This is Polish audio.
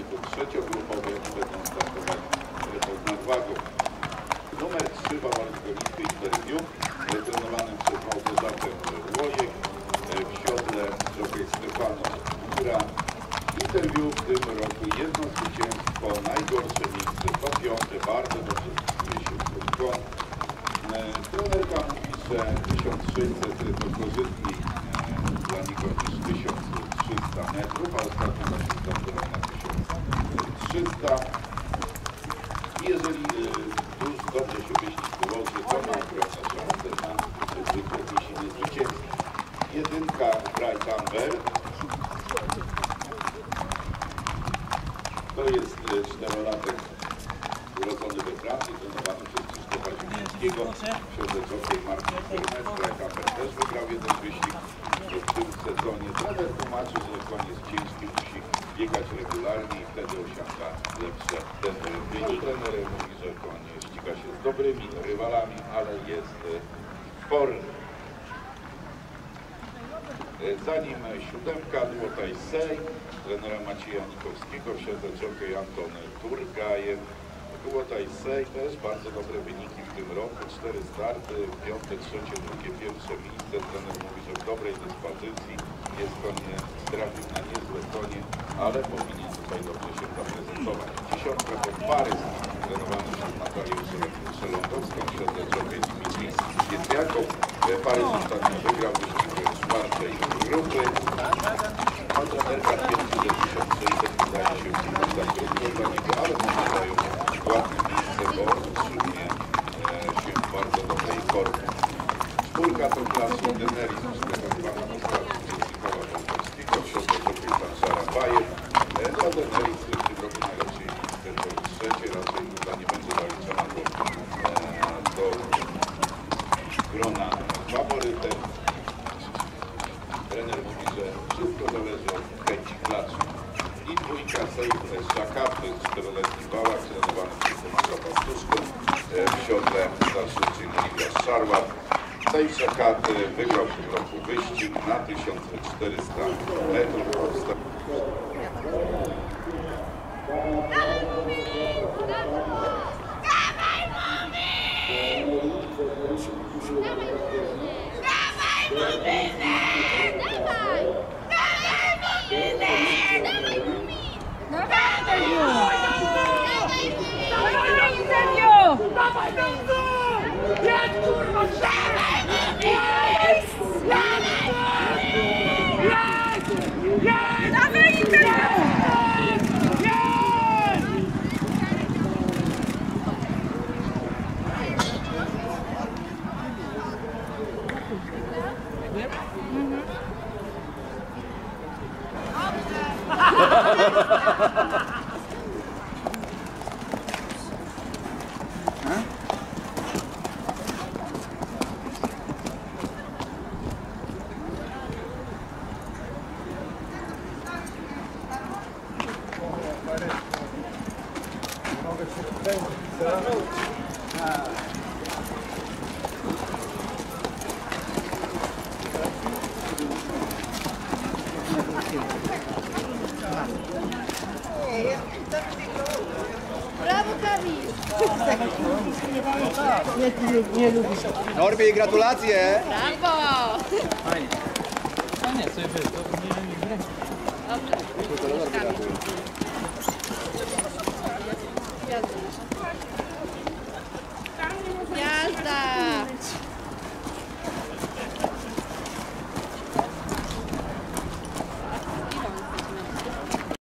to trzeciogrupowe będą startować pod nadwagą. Numer 3 Bawarsko-Niskie Interview, trenowanym przez Małgorzatę Łojek, w siodle jockey Stefano Góra. Interview w tym roku jedno zwycięstwo, najgorsze miejsce, to 5, bardzo dobrze się skończyło. Trenerka mówi, że 1600 to korzystniej dla niego niż 1300 metrów, a ostatnio właśnie startował na 1300. I jeżeli już dobrze się wyścig położy, to ma ogromną szansę na wyniesienie zwycięstwa. Jedynka Bright Amber. To jest 4-latek urodzony we Francji, trenowany przez Krzysztofa Ziemińskiego. Siodle jockey Marcin Fernandez. Bright Amber też wygrał jeden wyścig w tym sezonie. Trener tłumaczy, że koń jest ciężki, musi biegać regularnie i wtedy osiąga lepsze wyniki. Trener mówi, że koń ściga się z dobrymi rywalami, ale jest forny. Za nim 7 Złotej Sej, trenera Macieja Nikowskiego, w siodle jockey Anton Turgajew. Złotej Sej też bardzo dobre wyniki w tym roku, 4 starty, 5., 3., 2., 1. miejsce. Trener mówi, że w dobrej dyspozycji jest koń, trafił na niezłe konie, ale powinien tutaj dobrze się zaprezentować. 10 to Parys, trenowany przez Natalię Szelądowską, w siodle jockey Dmitrij Pietriakow. Parys ostatnio wygrał wyścig 4. grupy. Trenerka twierdzi, że 1600 wydaje się tak trudno dla niego, ale może dają ładne miejsce, bo utrzymuje się w bardzo dobrej formie. 4 to klasu Deneris, przygotowywany na start Jessicowa Polkowskiego, w siodle jockey Sanszara Bajer. Dla Deneris w tym roku najlepsze miejsce to 3, raczej chyba nie będzie zaliczona do grona faworytem. Trener mówi, że wszystko zależy od chęci klaczu. I 2 Sejf Szakat, to jest 4-letni Bałak, trenowany przez Tomasza Pastuszkę, w siodle dalszym Oliwia Szarłat. Sejf Szakat wygrał w tym roku wyścig na 1400 metrów. Brawo, Kamil! Nie lubisz. Norbi, gratulacje! Brawo! Fajnie. A nie, sobie wiesz, to nie. Dobrze.